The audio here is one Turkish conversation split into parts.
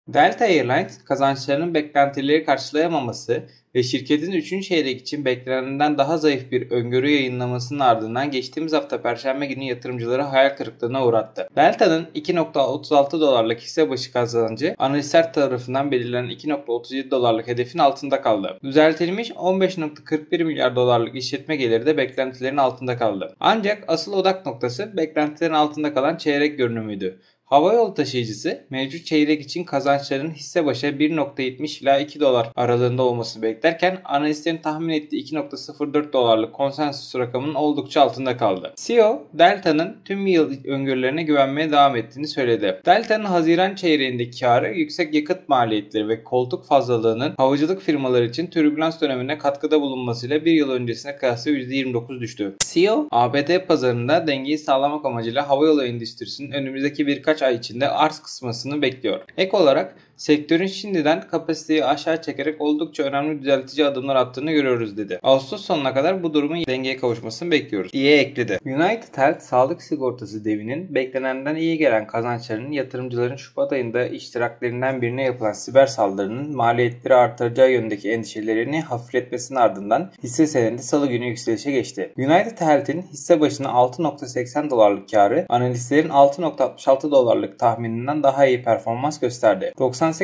Delta Airlines kazançlarının beklentileri karşılayamaması ve şirketin 3. çeyrek için beklenenden daha zayıf bir öngörü yayınlamasının ardından geçtiğimiz hafta Perşembe günü yatırımcıları hayal kırıklığına uğrattı. Delta'nın 2.36 dolarlık hisse başı kazancı analistler tarafından belirlenen 2.37 dolarlık hedefin altında kaldı. Düzeltilmiş 15.41 milyar dolarlık işletme geliri de beklentilerin altında kaldı. Ancak asıl odak noktası beklentilerin altında kalan çeyrek görünümüydü. Havayolu taşıyıcısı mevcut çeyrek için kazançlarının hisse başı 1.70 ila 2 dolar aralığında olmasını beklerken analistlerin tahmin ettiği 2.04 dolarlık konsensus rakamının oldukça altında kaldı. CEO, Delta'nın tüm yıl öngörülerine güvenmeye devam ettiğini söyledi. Delta'nın Haziran çeyreğindeki karı yüksek yakıt maliyetleri ve koltuk fazlalığının havacılık firmaları için türbülans dönemine katkıda bulunmasıyla bir yıl öncesine kıyasla %29 düştü. CEO, ABD pazarında dengeyi sağlamak amacıyla havayolu endüstrisinin önümüzdeki birkaç ay içinde arz kısmasını bekliyor. Ek olarak sektörün şimdiden kapasiteyi aşağı çekerek oldukça önemli düzeltici adımlar attığını görüyoruz dedi. Ağustos sonuna kadar bu durumun dengeye kavuşmasını bekliyoruz diye ekledi. United Health sağlık sigortası devinin beklenenden iyi gelen kazançlarının yatırımcıların Şubat ayında iştiraklerinden birine yapılan siber saldırının maliyetleri artıracağı yönündeki endişelerini hafifletmesinin ardından hisse senedi salı günü yükselişe geçti. United Health'in hisse başına 6.80 dolarlık karı analistlerin 6.66 dolarlık tahmininden daha iyi performans gösterdi.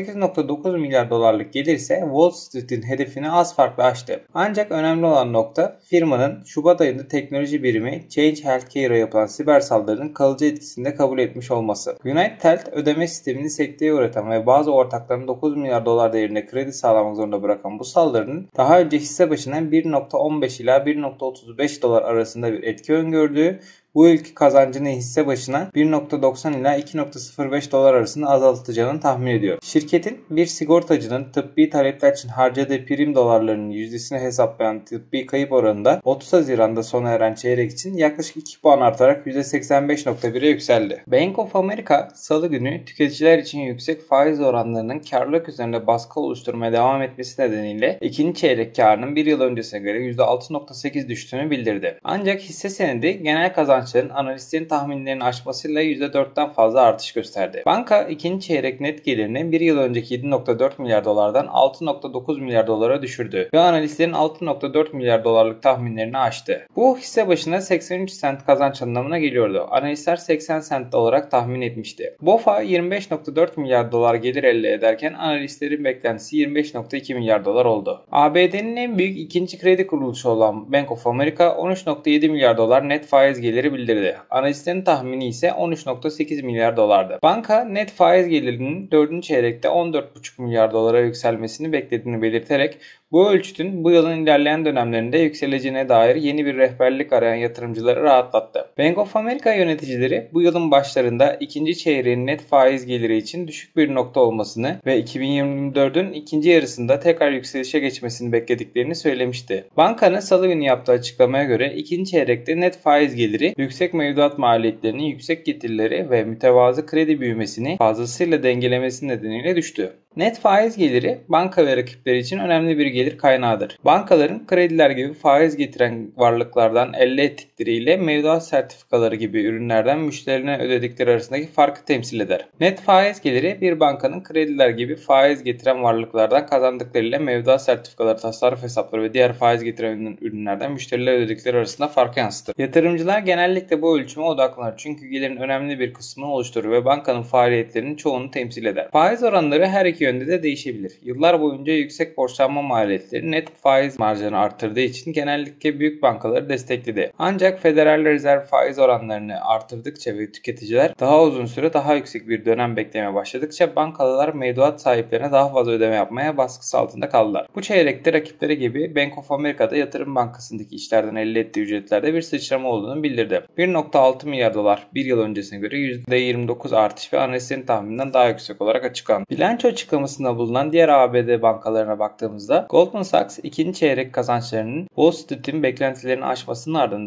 98.9 milyar dolarlık gelir ise Wall Street'in hedefini az farklı aştı. Ancak önemli olan nokta firmanın Şubat ayında teknoloji birimi Change Healthcare'a yapılan siber saldırının kalıcı etkisini de kabul etmiş olması. United Health ödeme sistemini sekteye uğratan ve bazı ortaklarının 9 milyar dolar değerinde kredi sağlamak zorunda bırakan bu saldırının daha önce hisse başına 1.15 ila 1.35 dolar arasında bir etki öngördüğü, bu ilk kazancını hisse başına 1.90 ila 2.05 dolar arasında azaltacağını tahmin ediyor. Şirketin bir sigortacının tıbbi talepler için harcadığı prim dolarlarının yüzdesini hesaplayan tıbbi kayıp oranında 30 Haziran'da sona eren çeyrek için yaklaşık 2 puan artarak %85.1'e yükseldi. Bank of America salı günü tüketiciler için yüksek faiz oranlarının karlılık üzerinde baskı oluşturmaya devam etmesi nedeniyle ikinci çeyrek karının bir yıl öncesine göre %6.8 düştüğünü bildirdi. Ancak hisse senedi genel kazançların analistlerin tahminlerini aşmasıyla %4'ten fazla artış gösterdi. Banka ikinci çeyrek net gelirini bir yıl önceki 7.4 milyar dolardan 6.9 milyar dolara düşürdü ve analistlerin 6.4 milyar dolarlık tahminlerini aştı. Bu hisse başına 83 sent kazanç anlamına geliyordu. Analistler 80 sent olarak tahmin etmişti. BOFA 25.4 milyar dolar gelir elde ederken analistlerin beklentisi 25.2 milyar dolar oldu. ABD'nin en büyük ikinci kredi kuruluşu olan Bank of America 13.7 milyar dolar net faiz geliri bildirdi. Analistlerin tahmini ise 13.8 milyar dolardı. Banka net faiz gelirinin 4. çeyrekte 14.5 milyar dolara yükselmesini beklediğini belirterek bu ölçütün bu yılın ilerleyen dönemlerinde yükseleceğine dair yeni bir rehberlik arayan yatırımcıları rahatlattı. Bank of America yöneticileri bu yılın başlarında ikinci çeyreğin net faiz geliri için düşük bir nokta olmasını ve 2024'ün ikinci yarısında tekrar yükselişe geçmesini beklediklerini söylemişti. Bankanın salı günü yaptığı açıklamaya göre ikinci çeyrekte net faiz geliri yüksek mevduat maliyetlerinin yüksek getirileri ve mütevazı kredi büyümesini fazlasıyla dengelemesi nedeniyle düştü. Net faiz geliri banka ve rakipleri için önemli bir gelir kaynağıdır. Bankaların krediler gibi faiz getiren varlıklardan elde ettikleriyle mevduat sertifikaları gibi ürünlerden müşterilerine ödedikleri arasındaki farkı temsil eder. Net faiz geliri bir bankanın krediler gibi faiz getiren varlıklardan kazandıklarıyla mevduat sertifikaları, tasarruf hesapları ve diğer faiz getiren ürünlerden müşterilere ödedikleri arasında farkı yansıtır. Yatırımcılar genellikle bu ölçüme odaklanır çünkü gelirin önemli bir kısmını oluşturur ve bankanın faaliyetlerinin çoğunu temsil eder. Faiz oranları her iki yönde de değişebilir. Yıllar boyunca yüksek borçlanma maliyetleri net faiz marjını artırdığı için genellikle büyük bankaları destekledi. Ancak Federal Rezerv faiz oranlarını artırdıkça ve tüketiciler daha uzun süre daha yüksek bir dönem beklemeye başladıkça bankalar mevduat sahiplerine daha fazla ödeme yapmaya baskısı altında kaldılar. Bu çeyrekte rakipleri gibi Bank of America'da yatırım bankasındaki işlerden elde ettiği ücretlerde bir sıçrama olduğunu bildirdi. 1.6 milyar dolar bir yıl öncesine göre %29 artış ve analistlerin tahmininden daha yüksek olarak açıklandı. Bilanço açıklamasında bulunan diğer ABD bankalarına baktığımızda Goldman Sachs ikinci çeyrek kazançlarının Wall Street'in beklentilerini aşmasının ardından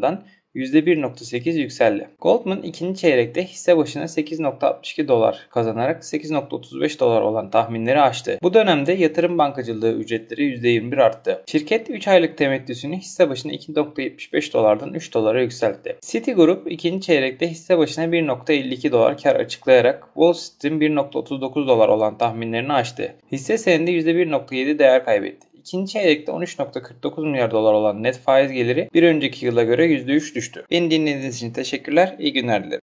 %1.8 yükseldi. Goldman ikinci çeyrekte hisse başına $8.62 kazanarak $8.35 olan tahminleri aştı. Bu dönemde yatırım bankacılığı ücretleri %21 arttı. Şirket 3 aylık temettüsünü hisse başına $2.75'dan $3'a yükseltti. Citigroup ikinci çeyrekte hisse başına $1.52 kar açıklayarak Wall Street'in $1.39 olan tahminlerini aştı. Hisse senedi %1.7 değer kaybetti. İkinci çeyrekte $13.49 milyar olan net faiz geliri bir önceki yıla göre %3 düştü. Beni dinlediğiniz için teşekkürler, iyi günler dilerim.